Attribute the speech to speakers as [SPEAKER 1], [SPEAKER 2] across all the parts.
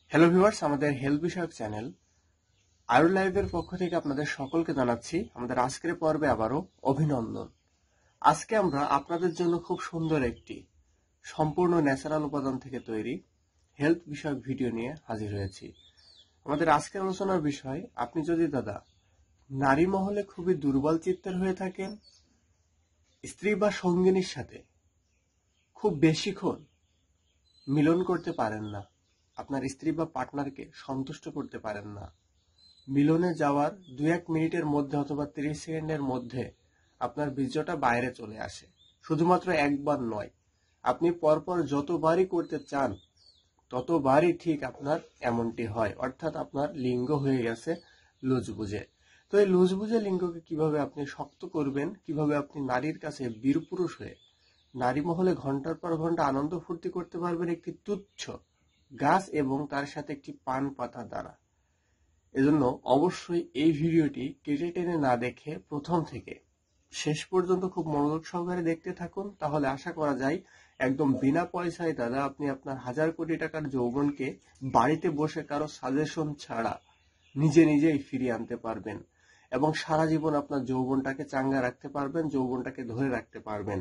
[SPEAKER 1] Hello viewers, আমাদের health বিষয়ক channel আয়ুর লাইভের পক্ষ থেকে আপনাদের সকলকে জানাচ্ছি আমাদের আজকের পর্বে আবারও অভিনন্দন। আজকে আমরা আপনাদের জন্য খুব সুন্দর একটি সম্পূর্ণ ন্যাচারাল উপাদান থেকে তৈরি হেলথ বিষয়ক ভিডিও নিয়ে হাজির হয়েছি। আমাদের আজকের আলোচনার বিষয়, আপনি যদি দাদা নারী মহলে খুবই দুর্বল চিত্তের হয়ে থাকেন, স্ত্রী বা সঙ্গিনীর সাথে খুব বেশিক্ষণ মিলন করতে পারেন না, আপনার স্ত্রী বা পার্টনারকে সন্তুষ্ট করতে পারেন না, মিলনে যাওয়ার 2-1 মিনিটের মধ্যে অথবা 30 সেকেন্ডের মধ্যে আপনার বীর্যটা বাইরে চলে আসে, শুধুমাত্র একবার নয়, আপনি পরপর যতবারই করতে চান ততবারই ঠিক আপনার এমনটি হয়, অর্থাৎ আপনার লিঙ্গ হয়ে গেছে লুজবুজে। তো এই লুজবুজে লিঙ্গকে কিভাবে আপনি শক্ত করবেন, কিভাবে আপনি নারীর কাছে বীরপুরুষ হয়ে নারী মহলে ঘন্টার পর ঘন্টা আনন্দ ফুর্তি করতে পারবেন একটি তুচ্ছ গাছ এবং তার সাথে একটি পান পাতা দ্বারা। এজন্য অবশ্যই এই ভিডিওটি কেটে টেনে না দেখে প্রথম থেকে শেষ পর্যন্ত খুব মনোযোগ সহকারে দেখতে থাকুন, তাহলে আশা করা যায় একদম বিনা পয়সায় দাদা আপনি আপনার 1000 কোটি টাকার যৌবনকে বাড়িতে বসে কারো সাজেশন ছাড়া নিজে নিজেই ফিরিয়ে আনতে পারবেন এবং সারা জীবন আপনার যৌবনটাকে চাঙ্গা রাখতে পারবেন, যৌবনটাকে ধরে রাখতে পারবেন।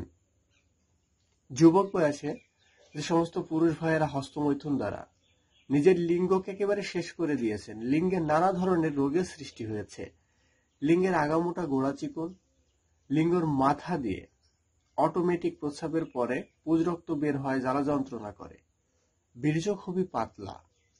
[SPEAKER 1] যুবক বয়সে যে সমস্ত পুরুষ ভাইয়েরা হস্তমৈথুন দ্বারা নিজের লিঙ্গকে একেবারে শেষ করে দিয়েছেন, লিঙ্গে নানা ধরনের রোগের সৃষ্টি হয়েছে, লিঙ্গের আগামোটা গোড়া চিকন, লিঙ্গর মাথা দিয়ে অটোমেটিক প্রস্রাবের পরে পুজ রক্ত বের হয়, জ্বালা যন্ত্রণা করে, বীর্য খুবই পাতলা,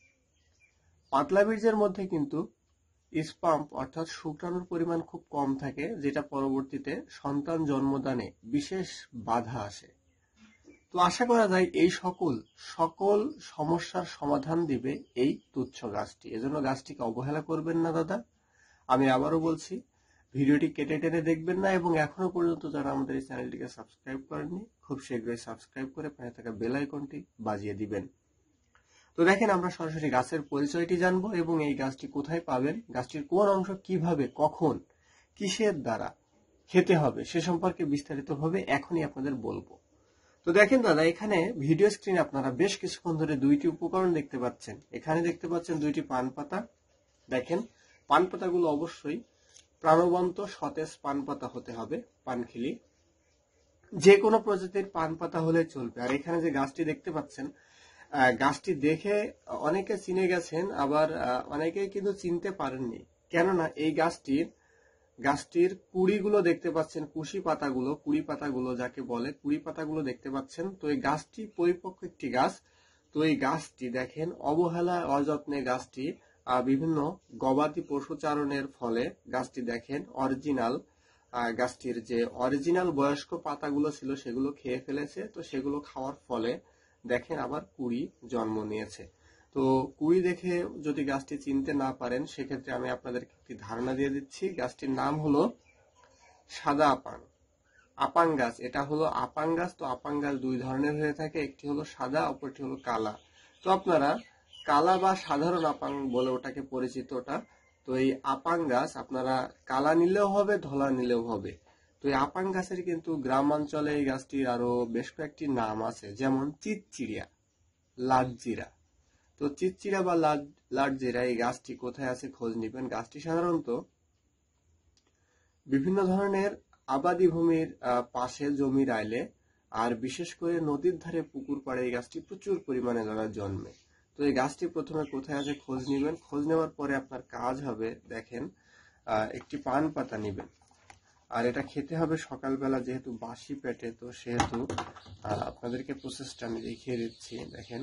[SPEAKER 1] পাতলা বীর্যের মধ্যে কিন্তু স্পাম্প অর্থাৎ শুক্রাণুর পরিমাণ খুব কম থাকে, যেটা পরবর্তীতে সন্তান জন্মদানে বিশেষ বাধা আসে। তো আশা করা যায় এই সকল সমস্যার সমাধান দিবে এই তুচ্ছ গাছটি। এজন্য গাছটিকে অবহেলা করবেন না দাদা। আমি আবারও বলছি, ভিডিওটি কেটে টেনে দেখবেন না এবং এখনো পর্যন্ত যারা আমাদের এই চ্যানেলটিকে সাবস্ক্রাইব করেননি খুব শীঘ্রই সাবস্ক্রাইব করে পাশে থাকা বেল আইকনটি বাজিয়ে দিবেন। তো দেখেন, আমরা সরাসরি গাছের পরিচয়টি জানবো এবং এই গাছটি কোথায় পাবেন, গাছটির কোন অংশ কিভাবে, কখন, কিসের দ্বারা খেতে হবে সে সম্পর্কে বিস্তারিতভাবে এখনই আপনাদের বলবো। তো দেখেন দাদা, এখানে ভিডিও স্ক্রিনে আপনারা বেশ কিছুক্ষণ ধরে দুইটি উপকরণ দেখতে পাচ্ছেন। এখানে দেখতে পাচ্ছেন দুইটি পান পাতা। দেখেন, পান পাতাগুলো অবশ্যই প্রাণবন্ত সতেজ পান পাতা হতে হবে, পানখিলি, যে কোনো প্রজাতির পান পাতা হলে চলবে। আর এখানে যে গাছটি দেখতে পাচ্ছেন, গাছটি দেখে অনেকে চিনে গেছেন, আবার অনেকেই কিন্তু চিনতে পারেননি, কেননা এই গাছটির কুড়িগুলো দেখতে পাচ্ছেন, কুড়ি পাতাগুলো যাকে বলে, কুড়ি পাতাগুলো দেখতে পাচ্ছেন। তো এই গাছটি পরিপক্ক একটি গাছ। তো এই গাছটি দেখেন অবহেলা অযত্নে গাছটি বিভিন্ন গবাদি পশু চারণের ফলে গাছটি দেখেন গাছটির যে অরিজিনাল বয়স্ক পাতাগুলো ছিল সেগুলো খেয়ে ফেলেছে। তো সেগুলো খাওয়ার ফলে দেখেন আবার কুড়ি জন্ম নিয়েছে। তো কুড়ি দেখে যদি গাছটি চিনতে না পারেন, সেক্ষেত্রে আমি আপনাদেরকে একটি ধারণা দিয়ে দিচ্ছি। গাছটির নাম হলো সাদা আপাং গাছ। এটা হলো আপাং গাছ। তো আপাং গাছ দুই ধরনের হয়ে থাকে, একটি হলো সাদা, অপরটি হলো কালা। তো আপনারা কালা বা সাধারণ আপাং বলে ওটাকে পরিচিত ওটা। তো এই আপাং গাছ আপনারা কালা নিলেও হবে, ধলা নিলেও হবে। তো এই আপাং গাছের কিন্তু গ্রামাঞ্চলে এই গাছটির আরো বেশ কয়েকটি নাম আছে, যেমন চিতচিড়িয়া, লাটজিরা। তো চিতচিড়া বা লাটজিরা এই গাছটি কোথায় আছে খোঁজ নিবেন। গাছটি সাধারণত বিভিন্ন ধরনের আবাদি ভূমির পাশে জমির আইলে, আর বিশেষ করে নদীর ধারে পুকুর পাড়ে এই গাছটি প্রচুর পরিমাণে দাদা জন্মে। তো এই গাছটি প্রথমে কোথায় আছে খোঁজ নিবেন। খোঁজ নেওয়ার পরে আপনার কাজ হবে, দেখেন, একটি পান পাতা নিবেন, আর এটা খেতে হবে সকালবেলা, যেহেতু বাসি পেটে, তো সেহেতু আপনাদেরকে প্রসেসটা আমি দেখিয়ে দিচ্ছি। দেখেন,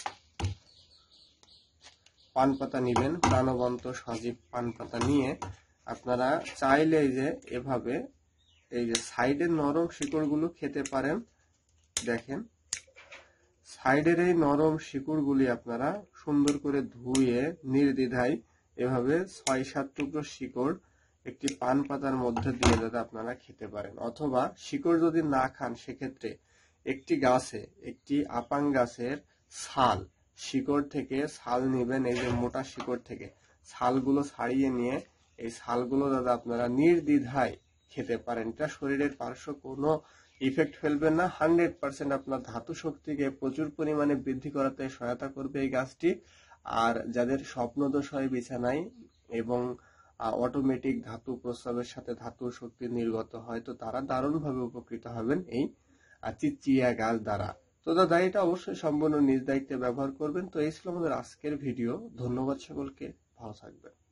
[SPEAKER 1] পান পাতা নিবেন, প্রাণবন্ত সজীব পান পাতা নিয়ে আপনারা চাইলে এই যে এভাবে এই যে সাইডের নরম শিকড়গুলো খেতে পারেন। দেখেন, সাইডের এই নরম শিকড়গুলি আপনারা সুন্দর করে ধুয়ে নির্দ্বিধায় এভাবে 6-7 টুকরো শিকড় একটি পান পাতার মধ্যে দিয়ে যাতে আপনারা খেতে পারেন। অথবা শিকড় যদি না খান, সেক্ষেত্রে একটি আপাং গাছের ছাল, শিকড় থেকে ছাল নিবেন, এই যে মোটা শিকড় থেকে ছালগুলো ছাড়িয়ে নিয়ে এই ছালগুলো দাদা আপনারা নির্দ্বিধায় খেতে পারেন। এটা শরীরের পার্শ্ব কোনো ইফেক্ট ফেলবে না, 100% আপনার ধাতু শক্তিকে প্রচুর পরিমাণে বৃদ্ধি করাতে সহায়তা করবে এই গাছটি। আর যাদের স্বপ্নদোষ হয় বিছানায় এবং অটোমেটিক ধাতু প্রস্রাবের সাথে ধাতু শক্তি নির্গত হয়, তো তারা দারুণভাবে উপকৃত হবেন এই চিচিয়া গাছ দ্বারা। তো দাদা, এটা অবশ্যই সম্পূর্ণ নিজ দায়িত্বে ব্যবহার করবেন। তো এই ছিল আমাদের আজকের ভিডিও। ধন্যবাদ সকলকে, ভালো থাকবেন।